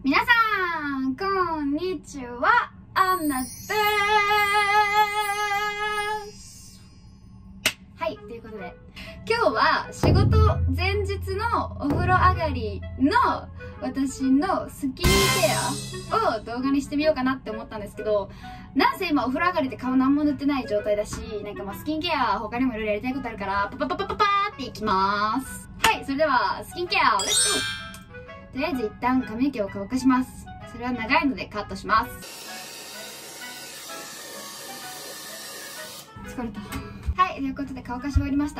皆さん、こんにちは。アンナです。はい、ということで、今日は仕事前日のお風呂上がりの私のスキンケアを動画にしてみようかなって思ったんですけど、なんせ今お風呂上がりで顔何も塗ってない状態だし、なんかスキンケア他にもいろいろやりたいことあるから、パパパパパパーっていきます。はい、それではスキンケア、レッツゴー。とりあえず一旦髪の毛を乾かします。それは長いのでカットします。疲れた。はい、ということで乾かし終わりました。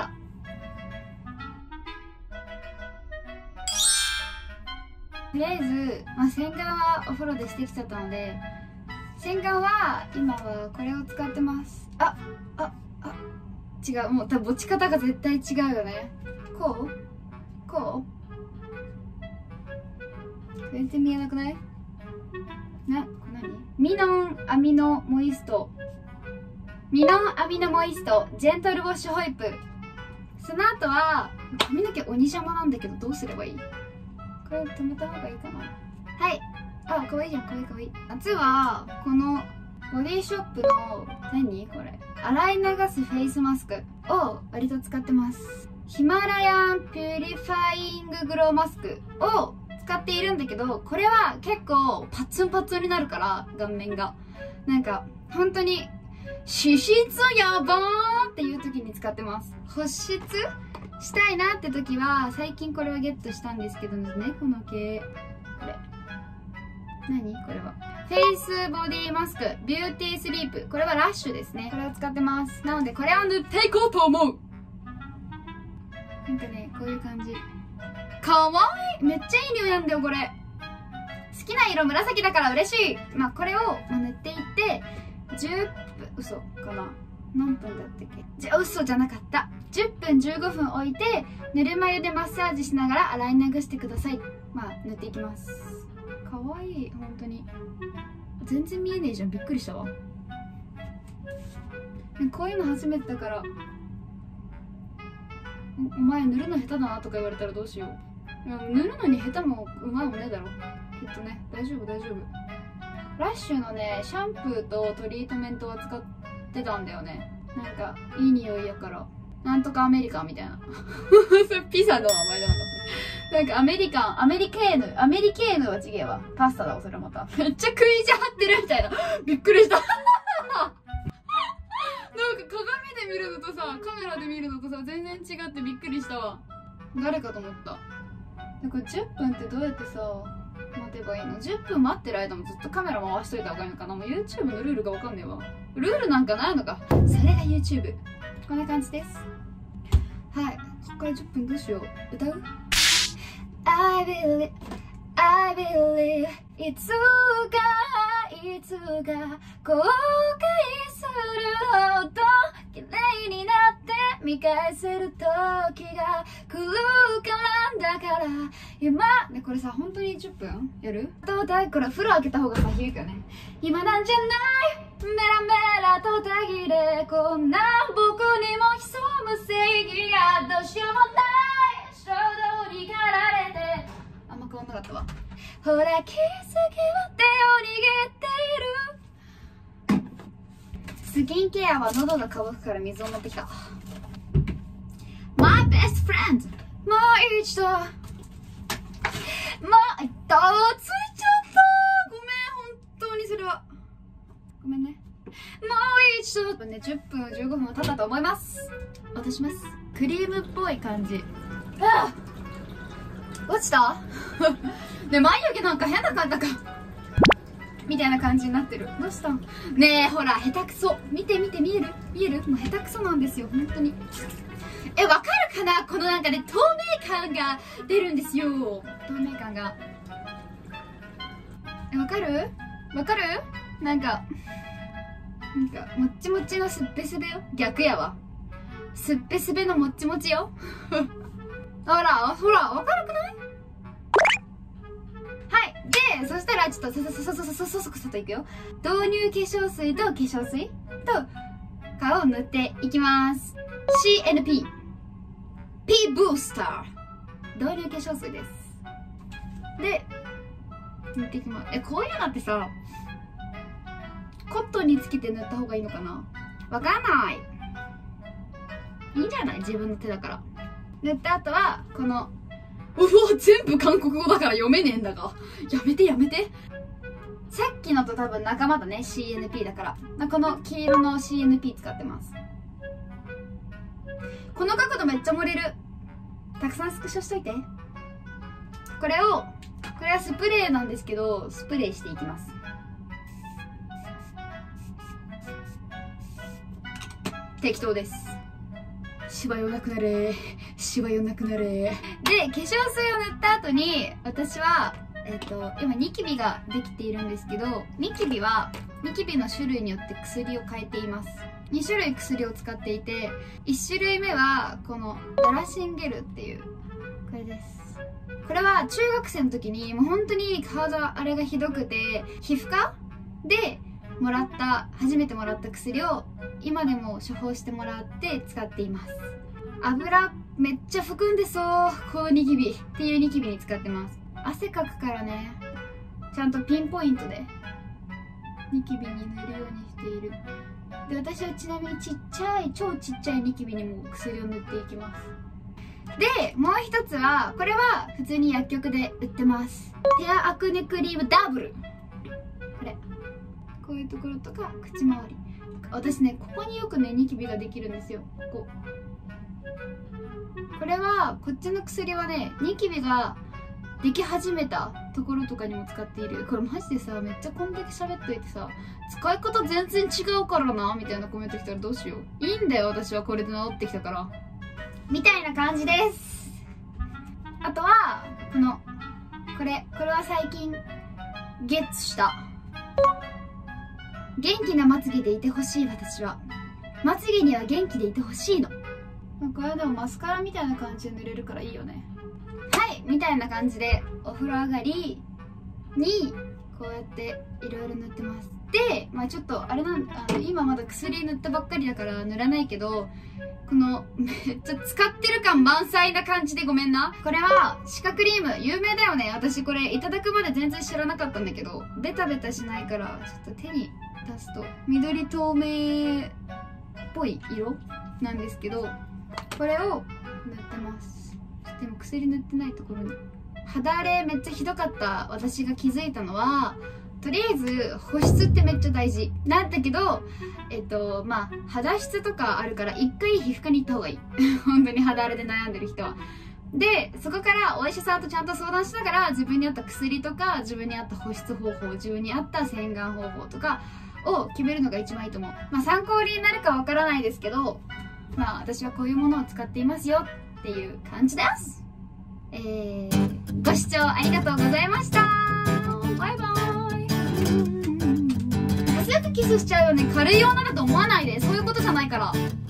とりあえず、洗顔はお風呂でしてきちゃったので、洗顔は今はこれを使ってます。違う、もう多分持ち方が絶対違うよね。こう全然見えなくない？これ何？ミノンアミノモイスト、ジェントルウォッシュホイップ。その後は髪の毛鬼邪魔なんだけど、どうすればいい？これ止めた方がいいかな。はい、かわいいじゃん、かわいい。夏はこのボディショップの何これ、洗い流すフェイスマスクを割と使ってます。ヒマラヤンピュリファインググローマスクを使っているんだけど、これは結構パツンパツンになるから、顔面がなんか本当に脂質やばーっていう時に使ってます。保湿したいなって時は最近これをゲットしたんですけどね、この系、これ何これはフェイスボディマスクビューティースリープ。これはラッシュですね。これを使ってます。なのでこれを塗っていこうと思う。なんかね、こういう感じ、かわいい。めっちゃいい匂いなんだよこれ。好きな色紫だから嬉しい。これを塗っていって10分、嘘かな、何分だったっけ、嘘じゃなかった、10分15分置いてぬるま湯でマッサージしながら洗い流してください。塗っていきます。かわいい、本当に全然見えねえじゃん、びっくりしたわ。こういうの初めてだから、お前塗るの下手だなとか言われたらどうしよう。塗るのに下手もうまいもねえだろきっとね。大丈夫。ラッシュのねシャンプーとトリートメントは使ってたんだよね。なんかいい匂いやから、なんとかアメリカンみたいなそれピザの名前じゃなかった。なんかアメリケーヌは違えわ、パスタだわそれ。まためっちゃ食い意地張ってるみたいなびっくりしたなんか鏡で見るのとさ、カメラで見るのとさ、全然違ってびっくりしたわ。誰かと思った。これ10分ってどうやってさ待てばいいの？ 10 分待ってる間もずっとカメラ回しといた方がいいのかな。もう YouTube のルールがわかんねえわ。ルールなんかないのか。それが YouTube。 こんな感じです。はい、こっから10分どうしよう。歌う？ I believe いつか後悔するほど綺麗になって見返せる時が来るからだから今ね。これさ本当に10分やる？どうだい？これ風呂開けた方がさ響くよね。今なんじゃないメラメラとたぎれこんな僕にも潜む正義がどうしようもない衝動に駆られて、あんま変わんなかったわ。ほら気づけば手を握っている。スキンケアは喉が渇くから水を持ってきた。 My best friend もう一度ついちゃった。ごめん、本当にそれはごめんね。もう一度ね、10分15分経ったと思います。落とします。クリームっぽい感じ。落ちたね、眉毛なんか変な感じだかみたいな感じになってる。どうしたん？ねえほら下手くそ。見えるもう下手くそなんですよ本当に。わかるかな、このなんかね透明感が出るんですよ。透明感がわかるなんかもっちもちのすっぺすべよ。逆やわ、すっぺすべのもっちもちよほらわかるくない？はい。でそしたらちょっとさといくよ。導入化粧水と顔を塗っていきます。 CNP P ブースター導入化粧水です。で塗っていきます。こういうのってさ、コットンにつけて塗った方がいいのかな、わかんない。いいんじゃない、自分の手だから。塗った後はこの、うわ全部韓国語だから読めねえんだが、やめてやめて。さっきのと多分仲間だね、 CNP だから。この黄色の CNP 使ってます。この角度めっちゃ盛れる。たくさんスクショしといて。これはスプレーなんですけど、スプレーしていきます。適当です。しわよなくなれ、しわよなくなれ。で、化粧水を塗った後に、私は今ニキビができているんですけど、ニキビの種類によって薬を変えています。2種類薬を使っていて、1種類目はこのダラシンゲルっていう、これです。これは中学生の時にもう本当に肌荒れがひどくて、皮膚科で初めてもらった薬を今でも処方してもらって使っています。油めっちゃ含んでそう、このニキビっていうニキビに使ってます。汗かくからね、ちゃんとピンポイントでニキビに塗るようにしている。で、私はちなみに超ちっちゃいニキビにも薬を塗っていきます。で、もう一つは、これは普通に薬局で売ってます。ヘアアクネクリームダブル。これこういうところとか口周り、私ね、ここによくねニキビができるんですよ。これは、こっちの薬はね、ニキビができ始めたところとかにも使っている。これマジでさ、めっちゃこんだけ喋っといてさ、使い方全然違うからなみたいなコメント来たらどうしよう。いいんだよ、私はこれで治ってきたからみたいな感じです。あとはこれは最近ゲッツした。元気なまつげでいてほしい。私はまつげには元気でいてほしいの。これでもマスカラみたいな感じで塗れるからいいよね。はいみたいな感じで、お風呂上がりにこうやっていろいろ塗ってます。で、ちょっとあれ今まだ薬塗ったばっかりだから塗らないけど、このめっちゃ使ってる感満載な感じでごめんな。これは歯科クリーム、有名だよね。私これいただくまで全然知らなかったんだけど、ベタベタしないからちょっと手に出すと緑透明っぽい色なんですけど、これを塗ってます。でも薬塗ってないところに肌荒れめっちゃひどかった私が気づいたのは、とりあえず保湿ってめっちゃ大事なんだけど、肌質とかあるから一回皮膚科に行った方がいい本当に肌荒れで悩んでる人は。で、そこからお医者さんとちゃんと相談しながら、自分に合った薬とか自分に合った保湿方法、自分に合った洗顔方法とかを決めるのが一番いいと思う。参考になるかわからないですけど、私はこういうものを使っていますよっていう感じです。ご視聴ありがとうございました。バイバイ。すぐキスしちゃうよね。軽い女だと思わないで。そういうことじゃないから。